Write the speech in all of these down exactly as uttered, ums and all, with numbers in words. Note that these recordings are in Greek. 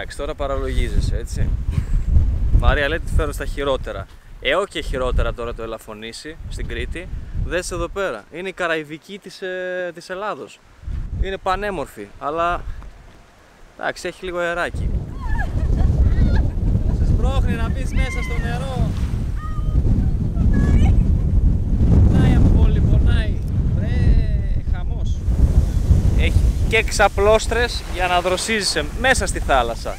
εντάξει, τώρα παραλογίζεσαι, έτσι. Μαρία λέει ότι φέρω στα χειρότερα. Έω και χειρότερα τώρα το Ελαφωνήσι στην Κρήτη. Δες εδώ πέρα. Είναι η Καραϊβική της, ε, της Ελλάδος. Είναι πανέμορφη, αλλά εντάξει, έχει λίγο αεράκι. Σε σπρώχνει να μπεις μέσα στο νερό. Πονάει από πολύ, πονάει. Βρε, χαμός. Έχει και ξαπλώστρες για να δροσίζεσαι μέσα στη θάλασσα.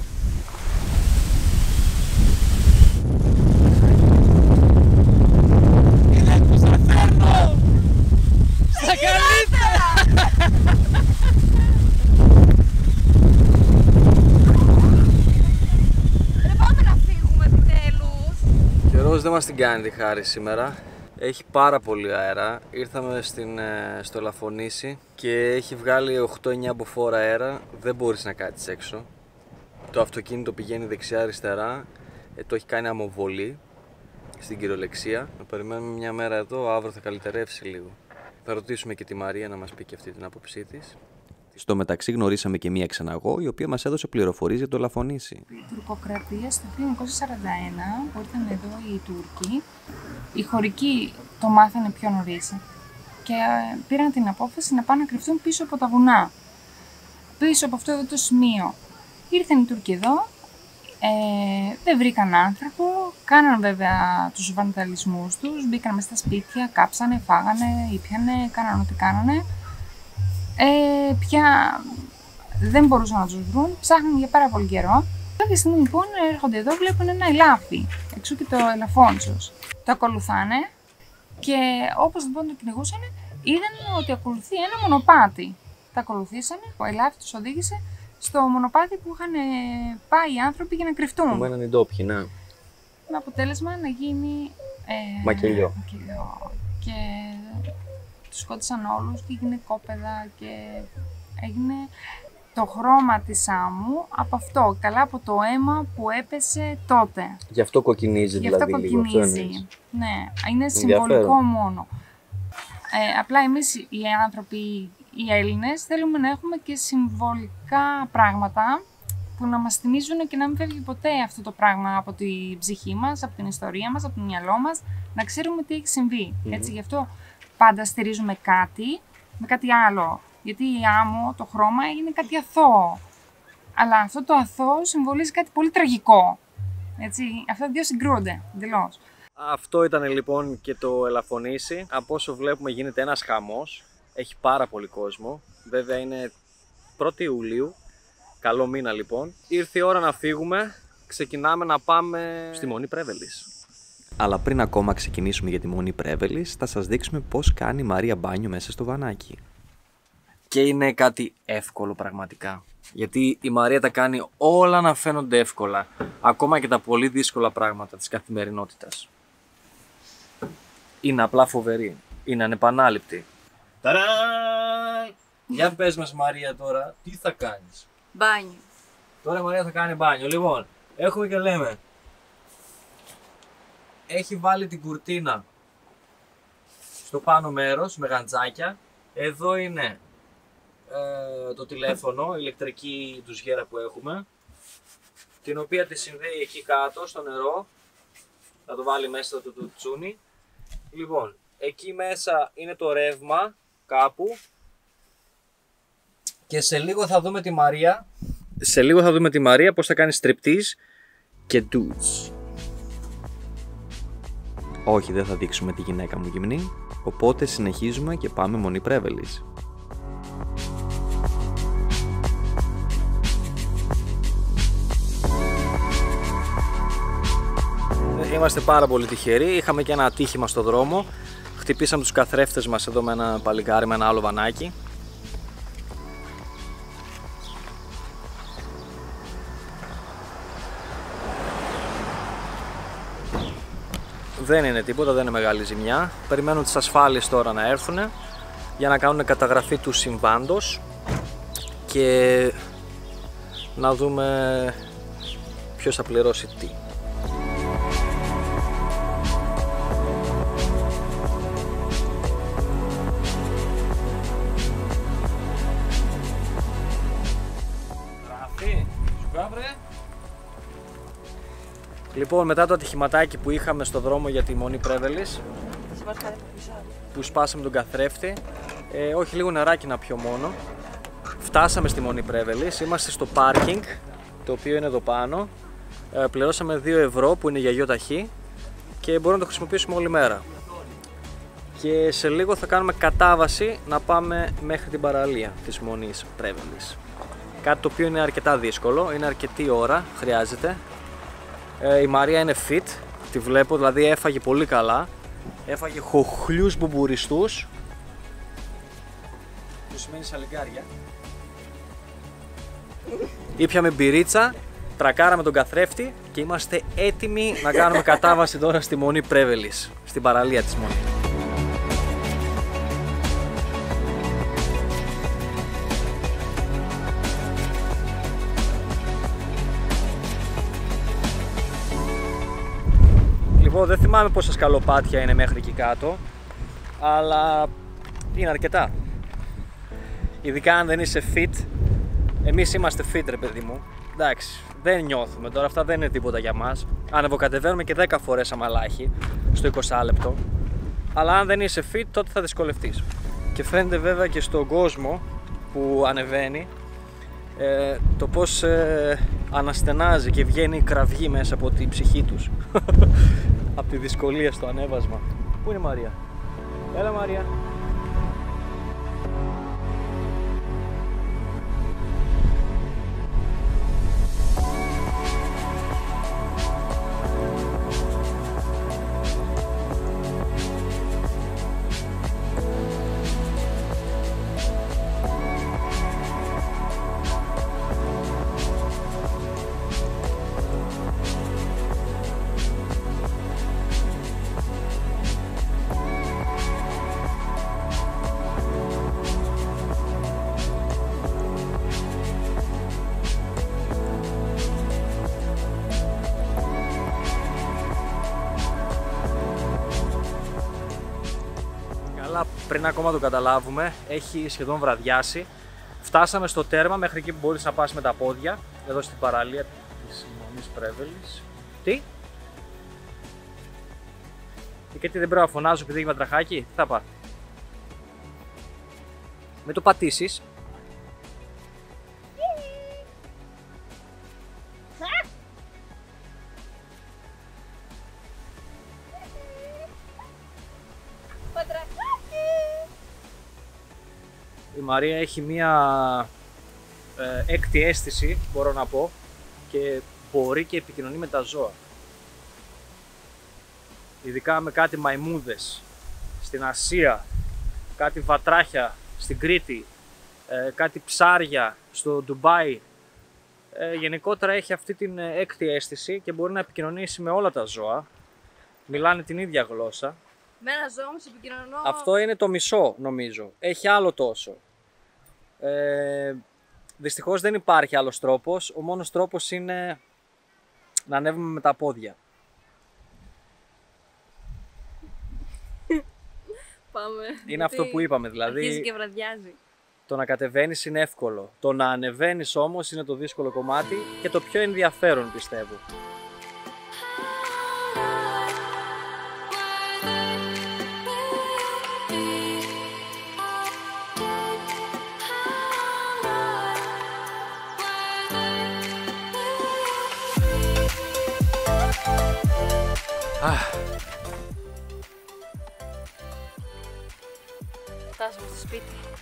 Δεν μας την κάνει τη χάρη σήμερα. Έχει πάρα πολύ αέρα. Ήρθαμε στην, στο Ελαφωνήσι και έχει βγάλει οκτώ εννιά μποφόρ αέρα. Δεν μπορείς να κάτσεις έξω. Το αυτοκίνητο πηγαίνει δεξιά-αριστερά. Ε, το έχει κάνει αμοβολή στην κυριολεξία. Να περιμένουμε μια μέρα εδώ, αύριο θα καλυτερεύσει λίγο. Θα ρωτήσουμε και τη Μαρία να μας πει και αυτή την άποψή της. Στο μεταξύ γνωρίσαμε και μία ξεναγώ, η οποία μας έδωσε πληροφορίες για το Ελαφωνήσι. Η τουρκοκρατία στο χίλια εννιακόσια σαράντα ένα, που ήρθαν εδώ οι Τούρκοι, οι χωρικοί το μάθανε πιο νωρίς και πήραν την απόφαση να πάνε να κρυφτούν πίσω από τα βουνά. Πίσω από αυτό εδώ το σημείο. Ήρθαν οι Τούρκοι εδώ, ε, δεν βρήκαν άνθρωπο, κάναν βέβαια τους βανταλισμούς τους, μπήκαν μέσα στα σπίτια, κάψανε, φάγανε, ήπιανε, κάναν ό,τι κάνανε. Ε, πια δεν μπορούσαν να τους βρουν, ψάχνουν για πάρα πολύ καιρό. Κάποια στιγμή λοιπόν έρχονται εδώ, βλέπουν ένα ελάφι, εξού και το Ελαφώνησος. Το ακολουθάνε και όπως λοιπόν το κυνηγούσαν, είδαν ότι ακολουθεί ένα μονοπάτι. Τα ακολουθήσανε, ο ελάφι τους οδήγησε στο μονοπάτι που είχαν πάει οι άνθρωποι για να κρυφτούν. Που μέναν οι ντόπιοι, ναι. Με αποτέλεσμα να γίνει ε, μακελιό. μακελιό. Και τους σκότωσαν όλους και έγινε κόπεδα και έγινε το χρώμα της άμμου από αυτό, καλά από το αίμα που έπεσε τότε. Γι' αυτό κοκκινίζει Γι' δηλαδή αυτό λίγο. κοκκινίζει. Αυτό ναι, είναι συμβολικό μόνο. Ε, απλά εμείς οι άνθρωποι, οι Έλληνες, θέλουμε να έχουμε και συμβολικά πράγματα που να μας θυμίζουν και να μην φεύγει ποτέ αυτό το πράγμα από την ψυχή μας, από την ιστορία μας, από το μυαλό μας, να ξέρουμε τι έχει συμβεί. Mm-hmm. Έτσι, γι' αυτό πάντα στηρίζουμε κάτι με κάτι άλλο. Γιατί η άμμο, το χρώμα, είναι κάτι αθώο. Αλλά αυτό το αθώο συμβολίζει κάτι πολύ τραγικό. Έτσι, αυτά τα δύο συγκρούονται εντελώς. Αυτό ήταν λοιπόν και το Ελαφωνήσι. Από όσο βλέπουμε γίνεται ένας χαμός. Έχει πάρα πολύ κόσμο. Βέβαια είναι πρώτη Ιουλίου. Καλό μήνα λοιπόν. Ήρθε η ώρα να φύγουμε. Ξεκινάμε να πάμε στη Μονή Πρέβελης. Αλλά πριν ακόμα ξεκινήσουμε για τη Μονή Πρέβελης, θα σας δείξουμε πώς κάνει η Μαρία μπάνιο μέσα στο βανάκι. Και είναι κάτι εύκολο πραγματικά. Γιατί η Μαρία τα κάνει όλα να φαίνονται εύκολα. Ακόμα και τα πολύ δύσκολα πράγματα της καθημερινότητας. Είναι απλά φοβερή. Είναι ανεπανάληπτη. Ταράν! Για πες μας Μαρία τώρα, τι θα κάνεις? Μπάνιο. Τώρα η Μαρία θα κάνει μπάνιο. Λοιπόν, έχουμε και λέμε. Έχει βάλει την κουρτίνα στο πάνω μέρος με γαντζάκια. Εδώ είναι ε, το τηλέφωνο, η ηλεκτρική ντουζιέρα που έχουμε, την οποία τη συνδέει εκεί κάτω στο νερό. Θα το βάλει μέσα στο το τσούνι. Λοιπόν, εκεί μέσα είναι το ρεύμα κάπου. Και σε λίγο θα δούμε τη Μαρία. Σε λίγο θα δούμε τη Μαρία πώς θα κάνει στριπτίζ και ντουζ. Όχι, δεν θα δείξουμε τη γυναίκα μου γυμνή, οπότε συνεχίζουμε και πάμε Μονή Πρέβελης. Είμαστε πάρα πολύ τυχεροί, είχαμε και ένα ατύχημα στο δρόμο. Χτυπήσαμε τους καθρέφτες μας εδώ με ένα παλικάρι, με ένα άλλο βανάκι. Δεν είναι τίποτα, δεν είναι μεγάλη ζημιά. Περιμένουν τις ασφάλειες τώρα να έρθουν για να κάνουν καταγραφή του συμβάντος και να δούμε ποιος θα πληρώσει τι. Γράφει, σου κάβρε. Λοιπόν, μετά το ατυχηματάκι που είχαμε στο δρόμο για τη Μονή Πρέβελης, που σπάσαμε τον καθρέφτη, ε, όχι λίγο νεράκι να πιω μόνο, φτάσαμε στη Μονή Πρέβελης, είμαστε στο πάρκινγκ, το οποίο είναι εδώ πάνω, ε, πληρώσαμε δύο ευρώ που είναι για γιοταχή και μπορούμε να το χρησιμοποιήσουμε όλη μέρα. Και σε λίγο θα κάνουμε κατάβαση να πάμε μέχρι την παραλία της Μονής Πρέβελης. Κάτι το οποίο είναι αρκετά δύσκολο, είναι αρκετή ώρα, χρειάζεται. Ε, η Μαρία είναι fit, τη βλέπω, δηλαδή έφαγε πολύ καλά. Έφαγε χοχλιούς μπουμπουριστούς, που σημαίνει σαλιγκάρια. Ήπιαμε μπυρίτσα, τρακάραμε τον καθρέφτη και είμαστε έτοιμοι να κάνουμε κατάβαση τώρα στη Μονή Πρέβελης, στην παραλία της Μονής. Λοιπόν, δεν θυμάμαι πόσα σκαλοπάτια είναι μέχρι εκεί κάτω, αλλά είναι αρκετά. Ειδικά αν δεν είσαι fit. Εμείς είμαστε fit, ρε παιδί μου. Εντάξει, δεν νιώθουμε τώρα, αυτά δεν είναι τίποτα για μας. Ανεβοκατεβαίνουμε και δέκα φορές αμαλάχη στο είκοσι λεπτό. Αλλά αν δεν είσαι fit, τότε θα δυσκολευτείς. Και φαίνεται βέβαια και στον κόσμο που ανεβαίνει ε, το πως ε, αναστενάζει και βγαίνει η κραυγή μέσα από την ψυχή τους. Από τη δυσκολία στο ανέβασμα. Πού είναι η Μαρία? Έλα Μαρία. Πριν ακόμα το καταλάβουμε, έχει σχεδόν βραδιάσει. Φτάσαμε στο τέρμα, μέχρι εκεί που μπορείς να πας με τα πόδια, εδώ στην παραλία της Μονής Πρέβελης. Τι? Και τι, δεν πρέπει να φωνάζω επειδή έχει βατραχάκι? Τι θα πάω? Μην το πατήσεις. Η Μαρία έχει μία ε, έκτη αίσθηση, μπορώ να πω, και μπορεί και επικοινωνεί με τα ζώα. Ειδικά με κάτι μαϊμούδες στην Ασία, κάτι βατράχια στην Κρήτη, ε, κάτι ψάρια στο Ντουμπάι. Ε, γενικότερα έχει αυτή την έκτη αίσθηση και μπορεί να επικοινωνήσει με όλα τα ζώα. Μιλάνε την ίδια γλώσσα. Με ένα ζώο όμως επικοινωνώ. Αυτό είναι το μισό, νομίζω. Έχει άλλο τόσο. Ε, δυστυχώς δεν υπάρχει άλλος τρόπος. Ο μόνος τρόπος είναι να ανέβουμε με τα πόδια. Πάμε. Είναι αυτό που είπαμε, δηλαδή. Αρχίζει και βραδιάζει. Το να κατεβαίνεις είναι εύκολο. Το να ανεβαίνεις όμως είναι το δύσκολο κομμάτι και το πιο ενδιαφέρον, πιστεύω. Φτάσαμε στο σπίτι.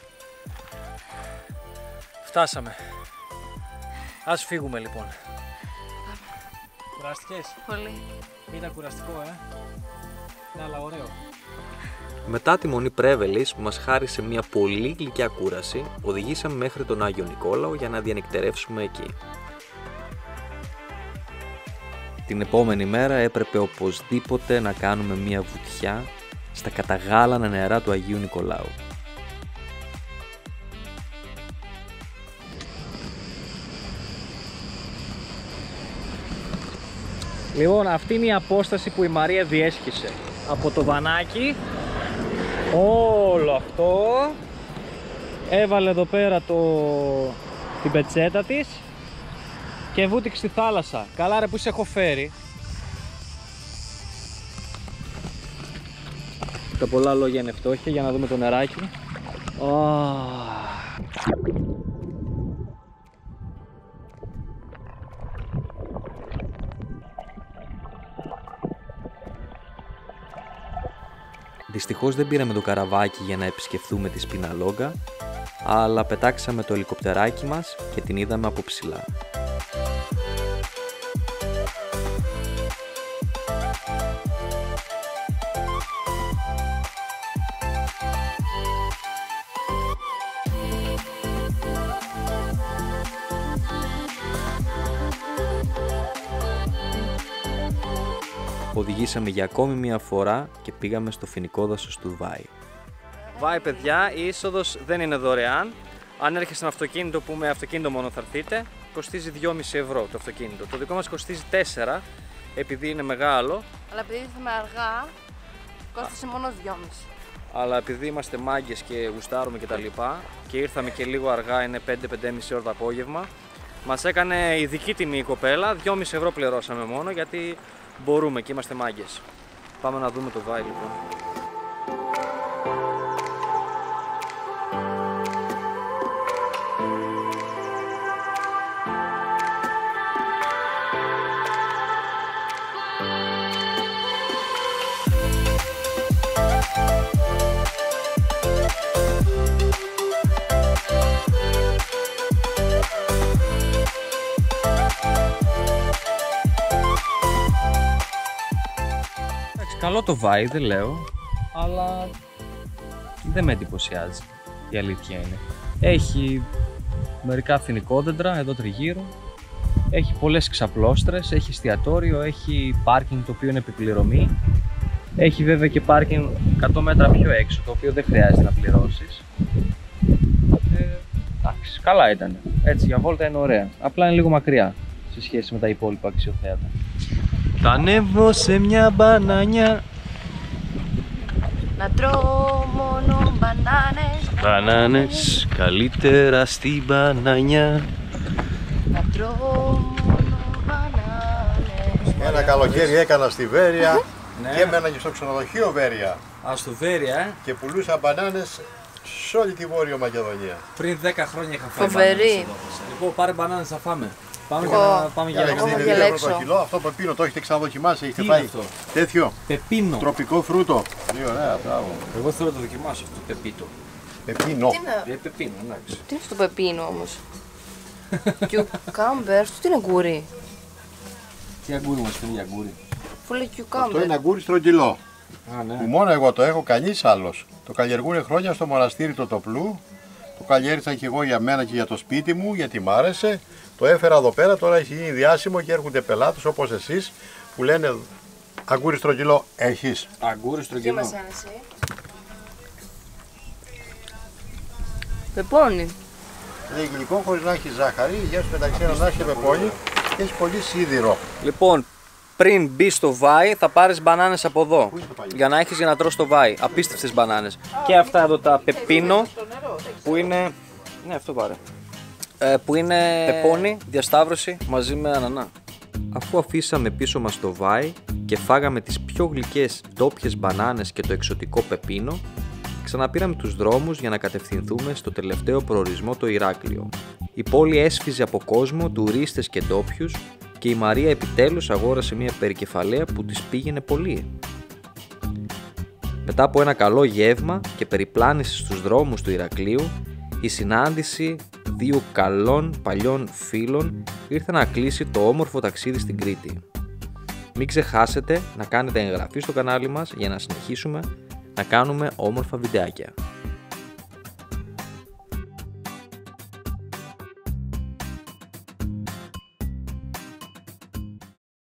Φτάσαμε. Ας φύγουμε λοιπόν. Κουράστηκες? Πολύ. Ήταν κουραστικό, ε? Ναι, αλλά ωραίο. Μετά τη Μονή Πρέβελης, που μας χάρισε μια πολύ γλυκιά κούραση, οδηγήσαμε μέχρι τον Άγιο Νικόλαο για να διανυκτερεύσουμε εκεί. Την επόμενη μέρα έπρεπε οπωσδήποτε να κάνουμε μια βουτιά στα καταγάλανα νερά του Αγίου Νικολάου. Λοιπόν, αυτή είναι η απόσταση που η Μαρία διέσχισε. Από το βανάκι, όλο αυτό, έβαλε εδώ πέρα το... την πετσέτα της και βούτυξε στη θάλασσα. Καλά ρε που σε έχω φέρει. Τα πολλά λόγια είναι φτώχεια. Για να δούμε το νεράκι. Oh. Δυστυχώς δεν πήραμε το καραβάκι για να επισκεφθούμε τη Σπιναλόγκα, αλλά πετάξαμε το ελικοπτεράκι μας και την είδαμε από ψηλά. Οδηγήσαμε για ακόμη μια φορά και πήγαμε στο φοινικό δάσος του Βάη. Βάη, παιδιά, η είσοδος δεν είναι δωρεάν. Αν έρχεστε με αυτοκίνητο, που με αυτοκίνητο μόνο θα έρθετε, κοστίζει δυόμισι ευρώ το αυτοκίνητο. Το δικό μας κοστίζει τέσσερα, επειδή είναι μεγάλο. Αλλά επειδή ήρθαμε αργά, κόστησε μόνο δυόμισι. Αλλά επειδή είμαστε μάγκες και γουστάρουμε και τα λοιπά και ήρθαμε και λίγο αργά, είναι πέντε με πέντε και μισή ώρα το απόγευμα, μας έκανε ειδική τιμή η κοπέλα, δυόμισι ευρώ πληρώσαμε μόνο, γιατί μπορούμε και είμαστε μάγκες. Πάμε να δούμε το Βάη λοιπόν. Καλό το Βάη, δεν λέω, αλλά δεν με εντυπωσιάζει, η αλήθεια είναι. Έχει μερικά φοινικόδεντρα εδώ τριγύρω, έχει πολλές ξαπλώστρες, έχει εστιατόριο, έχει πάρκινγκ το οποίο είναι επιπληρωμή. Έχει βέβαια και πάρκινγκ εκατό μέτρα πιο έξω, το οποίο δεν χρειάζεται να πληρώσεις. Ε, εντάξει, καλά ήταν. Έτσι για βόλτα είναι ωραία. Απλά είναι λίγο μακριά σε σχέση με τα υπόλοιπα αξιοθέατα. Θα ανέβω σε μια μπανάνια. Να τρώω μόνο μπανάνες. Μπανάνες, καλύτερα στην μπανάνια. Να τρώω μόνο μπανάνες. Ένα καλοκαίρι έκανα στη Βέρεια και έμενα και στο ξενοδοχείο Βέρεια. Α, στο Βέρεια, ε. Και πουλούσα μπανάνες σε όλη τη Βόρειο Μακεδονία. Πριν δέκα χρόνια είχα φάει Φοβερή. μπανάνες εδώ. Λοιπόν, πάρε μπανάνες να φάμε. Πάμε Εγώ. για να πάμε για Για να Εγώ θα εξήντα δύο ευρώ το διαλέξω. κιλό, αυτό πεπίνο το έχετε ξαναδοκιμάσει, έχετε Τι πάει. είναι αυτό? Τέτοιο Πεπίνο. τροπικό φρούτο. Τι ωραία, μπράβο. Εγώ θέλω να το δοκιμάσω αυτό, πεπίτο. Πεπίνο. Τι είναι, Ε, πεπίνο, εντάξει. τι είναι αυτό το πεπίνο όμως. Κιουκάμπερ, αυτό τι είναι γκούρι. Τι αγκούρι μας φέρνει για αγκούρι. Αφού λέει Αυτό κιουκάμπερ. είναι αγκούρι στρογγυλό. Α, ναι. Που μόνο εγώ το έχω, κανείς άλλος. Το καλλιεργούν χρόνια στο μοναστήρι του Τοπλού. Το καλλιέργησα και εγώ για μένα και για το σπίτι μου, γιατί μ' άρεσε. Το έφερα εδώ πέρα, τώρα έχει γίνει διάσημο και έρχονται πελάτες όπως εσείς που λένε αγκούρι στρογγυλό έχεις. Αγκούρι Τι στρογγυλό. μας άνεσαι. Πεπώνει. Είναι γλυκό χωρίς να έχει ζάχαρη, για σου μεταξύ να έχει πεπόνι και έχει πολύ σίδηρο. Λοιπόν, πριν μπει στο Βάη θα πάρεις μπανάνες από εδώ. Πού είναι το παλιό? Για να έχεις για να τρως το Βάη. Απίστευτες μπανάνες. Και αυτά εδώ τα πεπίνο που είναι... Ναι, αυτό πάρε. Ε, που είναι πεπόνι, διασταύρωση μαζί με ανανά. Αφού αφήσαμε πίσω μας το Βάη και φάγαμε τις πιο γλυκές ντόπιες μπανάνες και το εξωτικό πεπίνο, ξαναπήραμε τους δρόμους για να κατευθυνθούμε στο τελευταίο προορισμό, το Ηράκλειο. Η πόλη έσφιζε από κόσμο, τουρίστες και ντόπιους και η Μαρία επιτέλους αγόρασε μια περικεφαλαία που της πήγαινε πολύ. Μετά από ένα καλό γεύμα και περιπλάνηση στους δρόμους του Ηρακλείου, η συνάντηση δύο καλών παλιών φίλων ήρθε να κλείσει το όμορφο ταξίδι στην Κρήτη. Μην ξεχάσετε να κάνετε εγγραφή στο κανάλι μας για να συνεχίσουμε να κάνουμε όμορφα βιντεάκια.